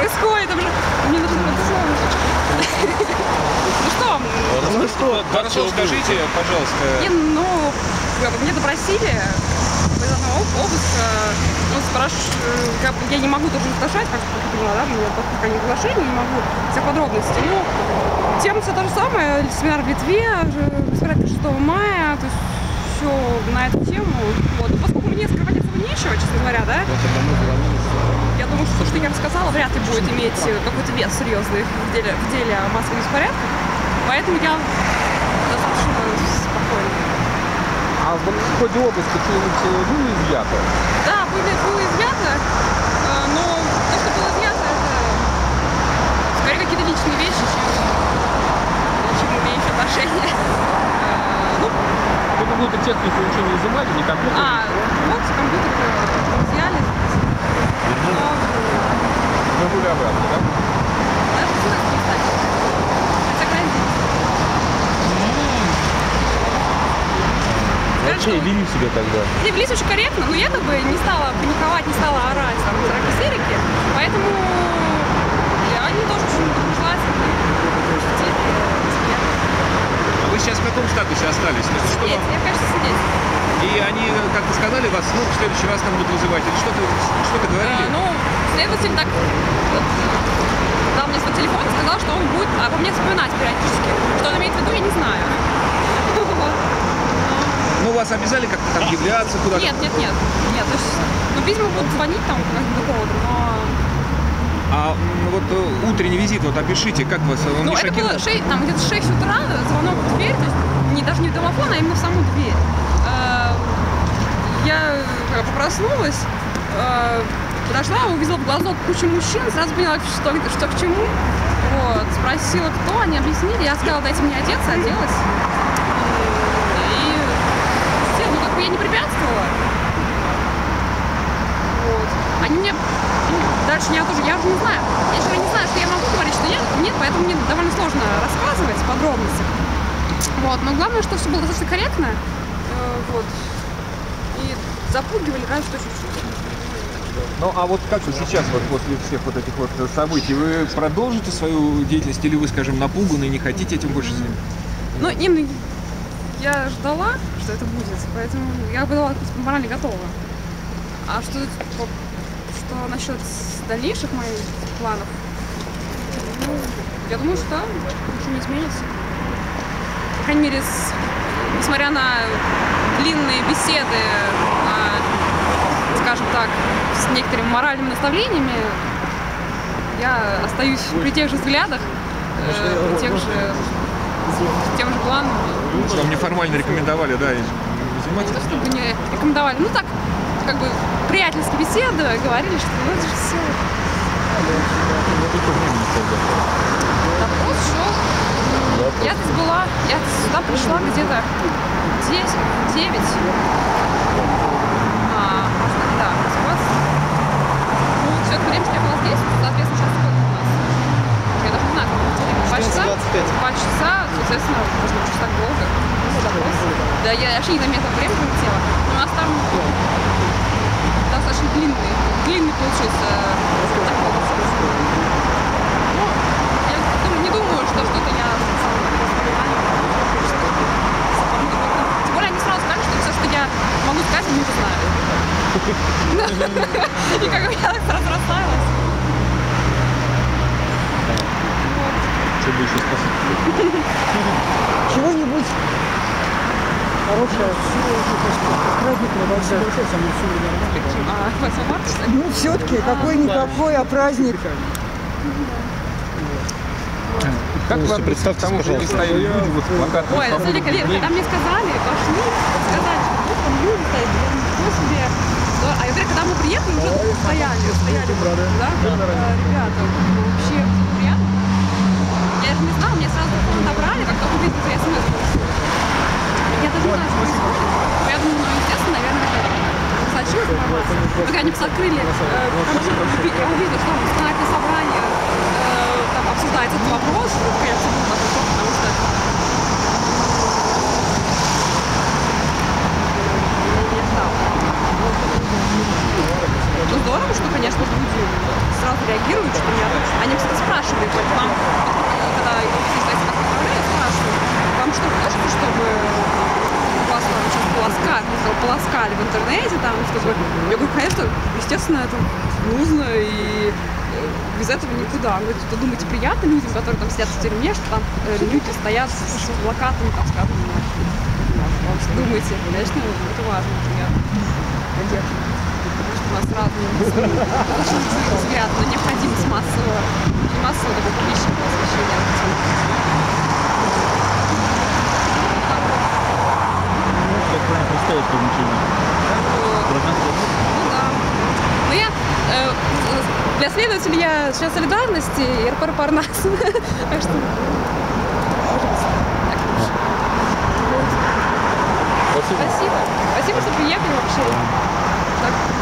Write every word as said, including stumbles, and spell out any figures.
происходит? Там же... Мне нужно вот Ну что? Ну что? Хорошо, скажите, пожалуйста. Не, ну, мне допросили. Обыск, ну, спрашиваю, как бы я не могу тоже разглашать, как ты поняла, да, у меня пока не приглашение, не могу всех подробностей. Ну, тема все та же самая, семинар в Литве, беспорядки шестого мая, то есть все на эту тему. Вот. Поскольку мне скрывать этого нечего, честно говоря, да, я думаю, что то, что я рассказала, вряд ли будет иметь какой-то вес серьезный в деле, в деле о массовых беспорядках, поэтому я достаточно спокойна. А в ходе обыска что-нибудь было изъято? Да, были, было изъято, но то, что было изъято, это скорее какие-то личные вещи, чем, чем имеющие отношение. Ну, какую-то технику ничего не изымали, не компьютер? А, вот компьютер взяли. Но были обратно, да? Даже смс не стали. Хотя грозит. Вообще вели себя тогда? Не, велись очень корректно, но я как бы не стала паниковать, не стала орать, там, истерики, поэтому я они тоже очень пришлась. А вы сейчас в каком статусе остались? Сидеть, что вам... я, конечно, сидеть. И они как-то сказали вас, ну, в следующий раз там будут вызывать, или что-то что говорили? А, ну, следователь так дал мне свой телефон и сказал, что он будет обо мне вспоминать периодически. Что он имеет в виду, я не знаю. Ну, вас обязали как-то там являться куда-то? Нет, нет, нет. Нет, то есть, ну, видимо, будут звонить там по какому-то поводу, но... А вот э, утренний визит, вот опишите, как вас, он Ну, не это шокировал? было шесть, там где-то шесть утра, звонок в дверь, то есть не, даже не в домофон, а именно в саму дверь. Э, я проснулась, э, подошла, увидела в глазок кучу мужчин, сразу поняла, что, что к чему. Вот, спросила, кто, они объяснили, я сказала, дайте мне одеться, оделась. Ну, как бы я не препятствовала. Вот. Они мне... Ну, дальше я тоже... Я уже не знаю. Я же не знаю, что я могу говорить, что нет, нет, поэтому мне довольно сложно рассказывать подробности. Вот. Но главное, что все было достаточно корректно. Э, вот. И запугивали разве что чуть-чуть. Ну, а вот как вы сейчас, вот после всех вот этих вот событий, вы продолжите свою деятельность или вы, скажем, напуганы и не хотите этим больше заниматься? Ну, именно... Я ждала, что это будет, поэтому я была морально готова. А что, что насчет дальнейших моих планов? Ну, я думаю, что ничего не изменится. По крайней мере, с, несмотря на длинные беседы, на, скажем так, с некоторыми моральными наставлениями, я остаюсь при тех же взглядах, э, при тех же, тем же планам. Вам неформально рекомендовали, да, заниматься? Не то, чтобы не рекомендовали, ну так, как бы приятельские беседы, говорили, что ну это же все. Допрос шел. Я здесь была, я сюда пришла где-то десять, девять. А, да, двадцать. Ну, все это время, что я была здесь, соответственно, сейчас сколько у нас? Я даже не знаю, два часа, два часа, соответственно, можно очень так долго. Да, я вообще не заметила время пролетело. Но у нас там достаточно длинный, длинный получился заход. Ну, я думаю, не думаю, что что-то я... Тем более они сразу сказали, что все, что я могу сказать, они уже знают. И как бы я так сразу расслабилась. Что бы еще спасибо? Чего-нибудь хорошее, праздник небольшой. А, восьмое марта? Ну, все-таки, какой-никакой, а праздник. Как вы представьте, тому, что здесь стоят люди, вот плакаты? Ой, это великолепно. Когда мне сказали, пошли, сказали, что там люди стоят, я ничего себе. А я говорю, когда мы приехали, уже стояли, стояли, да, ребята, вообще приятно. Я же не знала, мне сразу телефон отобрали, как только увидели, что я смс получила. Я даже не знаю, что происходит. Я думаю, ну, естественно, наверное, это случилось информация. Когда они открыли, я увидела, что законодательное собрание там обсуждает этот вопрос, конечно, был такой шок, потому что не ждала. Ну, здорово, что, конечно, люди сразу реагируют, что меня... Они, кстати, спрашивали, вот вам, когда я отправляю, спрашивают, вам что, кажется, чтобы вас там сейчас полоскали, полоскали в интернете, там, чтобы... Я говорю, конечно, естественно, это нужно, и без этого никуда. Вы что думаете, приятно людям, которые там сидят в тюрьме, что там э, люди стоят с, с плакатами, там, скажем, думаете, конечно, это важно, приятно. Потому что у нас разные взгляд на необходимость массового, не массового, такого публичного освещения. Как правильно представить помещение? Ну да. Но я э, для следователей я член солидарности и эр пэ эр Парнас. Так что... Спасибо. Спасибо. Спасибо, что приехали вообще. Так.